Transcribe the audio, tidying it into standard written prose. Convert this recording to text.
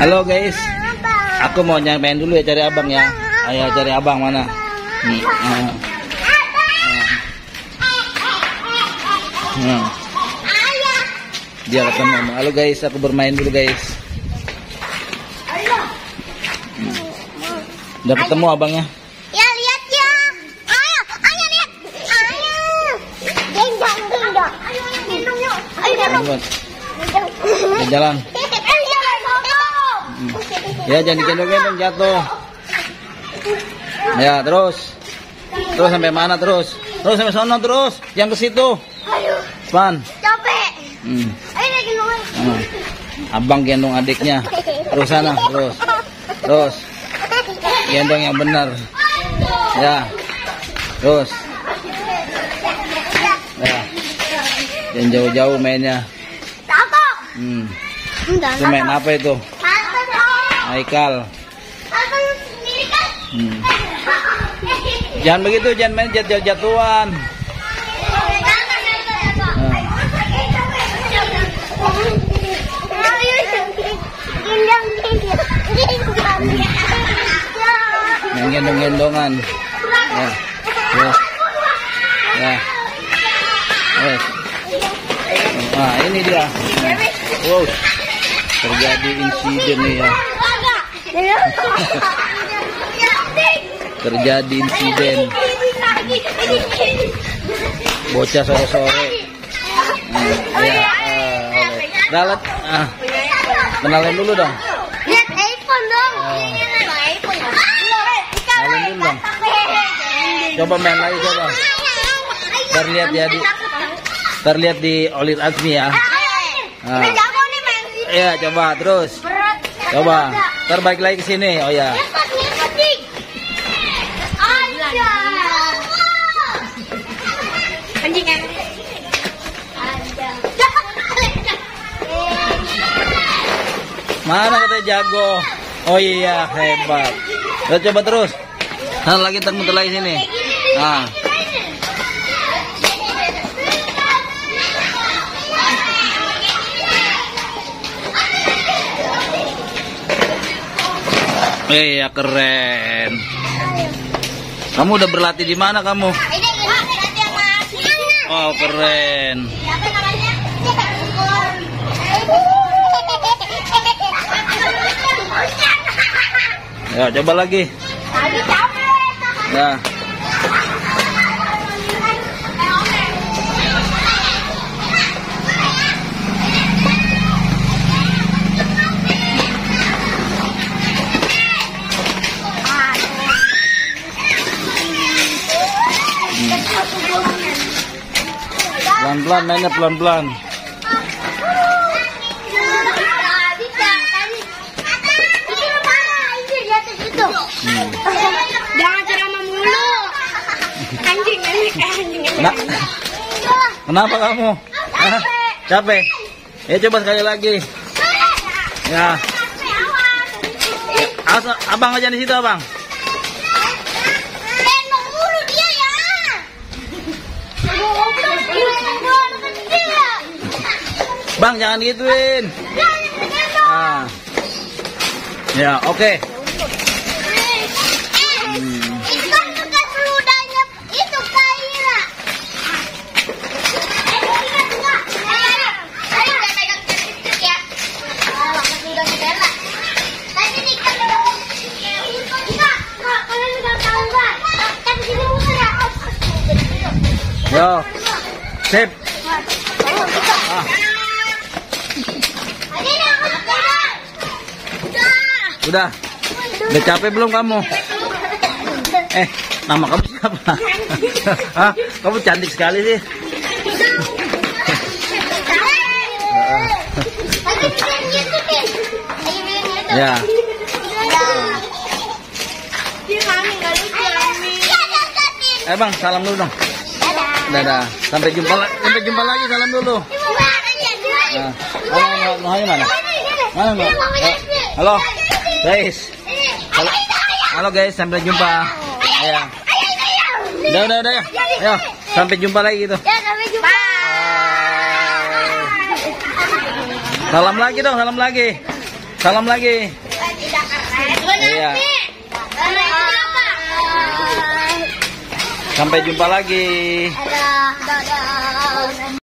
Halo guys, aku mau nyampein dulu ya, cari abang ya. Ayo cari abang mana? Nih. Dia ketemu. Halo guys, aku bermain dulu guys. Udah ketemu abangnya? Ya lihat ya. Ayo lihat. Ayo. Gendong. Ayo gendong yuk. Ayo gendong. Jalan. Ya jangan digendong-gendong, jatuh. Ya terus sampai mana terus sampai sono terus, jangan ke situ. Ayo. Pan. Capek. Ayo gendong. Abang gendong adiknya. Terus sana, terus. Gendong yang benar. Ya. Terus. Ya. Jangan jauh-jauh mainnya. Takut. Itu main apa itu? Haikal. Jangan begitu, jangan main jatuh-jatuhan. Main gendong-gendongan. Ya. Nah, ini dia. Wow. Terjadi insiden nih ya. Terjadi insiden. Bocah sore-sore. Dalat. Kenalin dulu dong. Lihat iPhone dong. Kenalin dulu dong. Coba main lagi coba. Terlihat di Olit Azmi ya. Iya, coba terus. Coba. Terbaik lagi ke sini. Oh ya. Mana katanya jago? Oh iya, hebat. Udah coba terus. Nah, lagi muter lagi sini. Nah. Iya, keren. Kamu udah berlatih di mana kamu? Oh, keren. Ya, coba lagi. Ya. Pelan-pelan mainnya, pelan-pelan. Jangan ceramah mulu. Anjing. Kenapa kamu? Capek? Ya coba sekali lagi. Ya. Abang aja di situ, abang. Bang, jangan gituin. Ya, oke. Yo, sip. Udah capek belum kamu? Nama kamu siapa? Hah? Kamu cantik sekali sih. Ya. Bang, salam dulu dong. Dadah. Sampai jumpa lagi, salam dulu. Mana? Halo. Guys. Halo guys, sampai jumpa. Ayo. Udah ya. Ayo, sampai jumpa lagi gitu. Ya, sampai jumpa. Salam lagi dong, salam lagi. Salam lagi. Tidak keren. Iya. Sampai jumpa lagi. Dadah.